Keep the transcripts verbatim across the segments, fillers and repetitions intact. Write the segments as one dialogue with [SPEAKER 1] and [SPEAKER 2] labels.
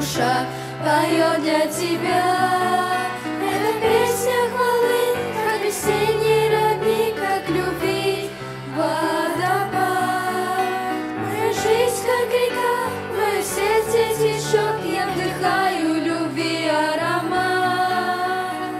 [SPEAKER 1] душа поет для тебя. Это песня хвалы, как весенний родник, как любви водопад. Моя жизнь, как река, мое сердце течет, я вдыхаю любви аромат.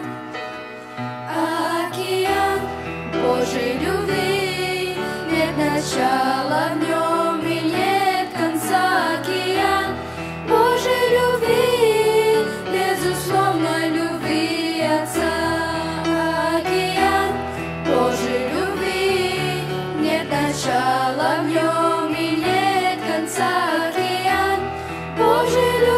[SPEAKER 1] Океан Божьей любви, нет начала в нем и нет конца. Океан Божьей любви, безусловной любви Отца. Океан Божьей любви, нет начала в нем и нет конца. Океан Божьей любви.